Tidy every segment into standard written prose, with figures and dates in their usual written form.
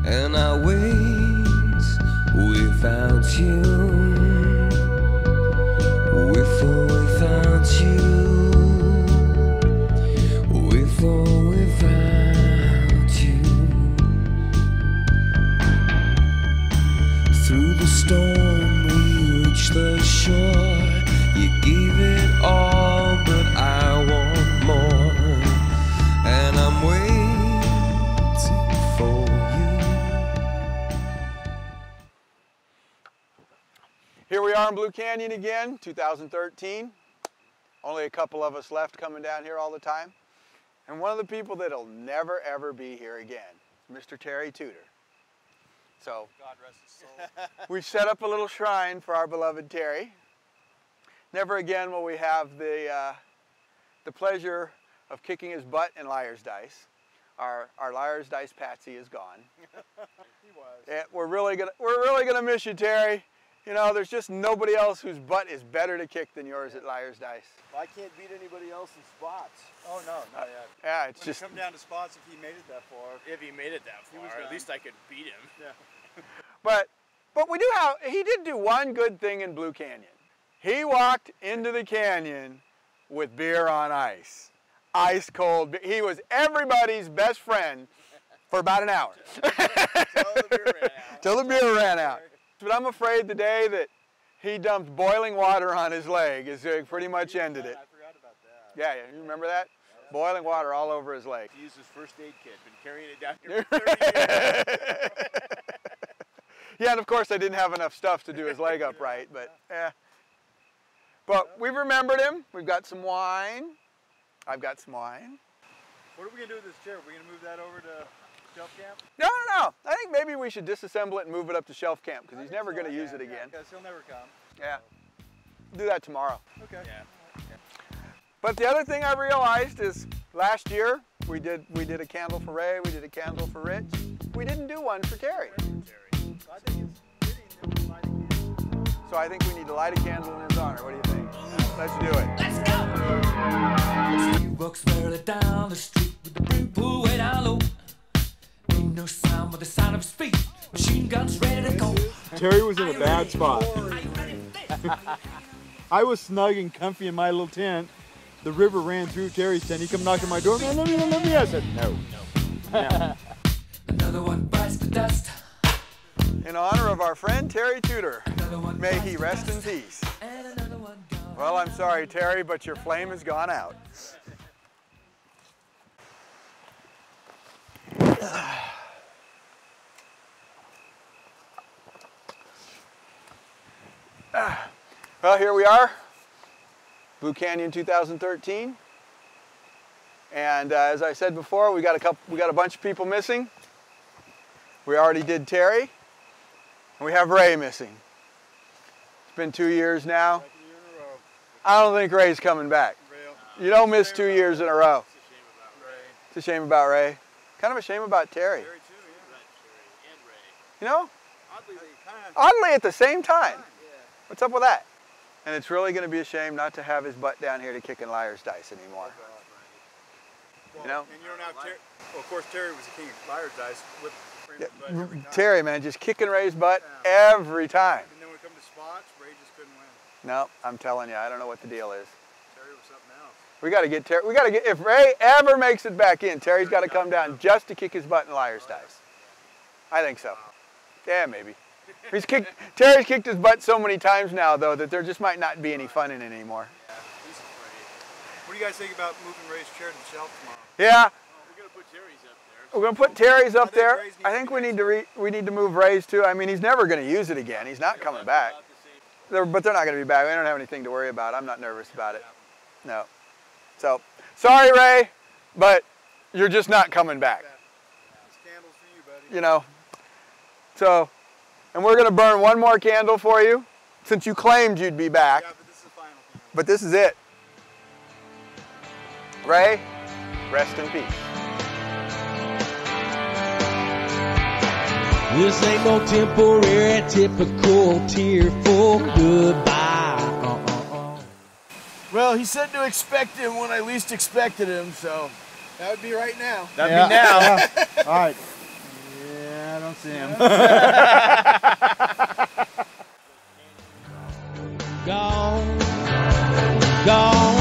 and I wait without you, with or without you, with or without you. Through the storm we reach the shore. You gave it all, but I want more, and I'm waiting for you. Here we are in Blue Canyon again, 2013. Only a couple of us left coming down here all the time. And one of the people that'll never ever be here again, Mr. Terry Tudor. So, God rest his soul. we set up a little shrine for our beloved Terry. Never again will we have the pleasure of kicking his butt in Liar's Dice. Our Liar's Dice Patsy is gone. He was. Yeah, we're really gonna miss you, Terry. You know, there's just nobody else whose butt is better to kick than yours at Liar's Dice. Well, I can't beat anybody else in spots. Oh no, not yet. Yeah, it's When just. it come down to spots, if he made it that far. If he made it that He was far, done. at least I could beat him. Yeah. But we do have. He did do one good thing in Blue Canyon. He walked into the canyon with beer on ice. Ice cold beer. He was everybody's best friend for about an hour. Till the beer ran out. But I'm afraid the day that he dumped boiling water on his leg is pretty much ended it. I forgot about that. Yeah, you remember that? Boiling water all over his leg. He used his first aid kit, been carrying it down here for 30 years. Yeah, and of course I didn't have enough stuff to do his leg up right, but yeah. But we've remembered him. We've got some wine. I've got some wine. What are we going to do with this chair? Are we going to move that over to shelf camp? No. I think maybe we should disassemble it and move it up to shelf camp because he's never going to use it again. Because he'll never come. Yeah. Do that tomorrow. Okay. Yeah. But the other thing I realized is last year we did a candle for Ray, we did a candle for Rich. We didn't do one for Terry. I think it's fitting that we light a candle. So I think we need to light a candle in his honor. What do you think? Let's do it. Let's go! He walks barely down the street with the brim pulled way down low. Ain't no sound but the sound of his feet. Machine guns ready to go. Terry was in a bad spot. I was snug and comfy in my little tent. The river ran through Terry's tent. He come knocking on my door. Man, let me. I said, no. Another one bites the dust. In honor of our friend Terry Tudor, Another one may bites he the rest in dust. peace. And another one gone. Well, I'm sorry, Terry, but your flame has gone out. Well, here we are, Blue Canyon 2013, and as I said before, we got a bunch of people missing. We already did Terry, and we have Ray missing. It's been 2 years now. Second year in a row. I don't think Ray's coming back. Real. You don't miss 2 years in a row. Ray. It's a shame about Ray. Kind of a shame about Terry. Terry too, yeah. And Ray. You know, Oddly, they kind of. oddly at the same time. Yeah. What's up with that? And it's really going to be a shame not to have his butt down here to kicking Liar's Dice anymore. Well, You know? And you don't have Terry. Well, of course, Terry was the king of Liar's Dice with Yeah, every time. Terry, man, just kicking Ray's butt Yeah. every time. And then when it comes to spots, Ray just couldn't win. No, I'm telling you, I don't know what the deal is. Terry was something else. We got to get Terry. We got to get. If Ray ever makes it back in, Terry's got to come down just to kick his butt in Liar's Dice. I think so. Yeah, maybe. Terry's kicked his butt so many times now, though, that there just might not be any fun in it anymore. Yeah, he's afraid. What do you guys think about moving Ray's chair to the shelf tomorrow? Yeah, We're going to put Terry's up there. we're gonna put Terry's up I think there. Ray's needs I to think be we need to move Ray's too. I mean, he's never gonna use it again. He's not coming back. But they're not gonna be back. We don't have anything to worry about. I'm not nervous about it. No. So, sorry, Ray, but you're just not coming back. This candle's for you, buddy. You know. So, and we're gonna burn one more candle for you, since you claimed you'd be back. Yeah, but this is the final candle. But this is it. Ray, rest in peace. This ain't no temporary, typical tearful goodbye. Well, he said to expect him when I least expected him, so. That would be right now. That'd be now. All right. Yeah, I don't That's him. Gone, gone,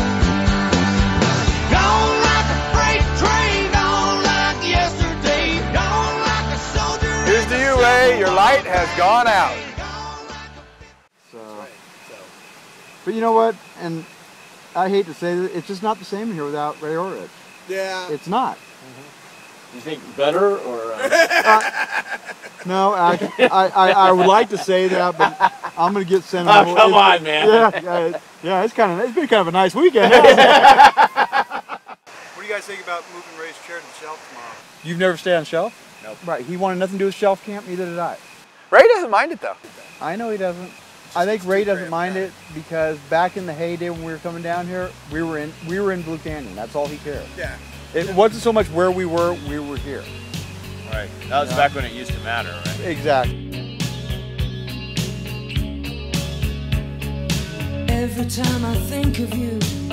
gone like a freight train, gone like yesterday, gone like a soldier. Here's to you, Ray. Your light has gone out. But you know what? And I hate to say that, it's just not the same here without Ray Orridge. Yeah. It's not. You think better or? No, I would like to say that, but I'm going to get sentimental. Oh, come on, man. Yeah, it's been kind of a nice weekend. What do you guys think about moving Ray's chair to the shelf tomorrow? You've never stayed on shelf? Nope. Right, he wanted nothing to do with shelf camp, neither did I. Ray doesn't mind it though. I know he doesn't. I think Ray doesn't mind it because back in the heyday when we were coming down here, we were in Blue Canyon. That's all he cared. Yeah. It wasn't so much where we were here. Right. That was back when it used to matter, right? Exactly. Every time I think of you,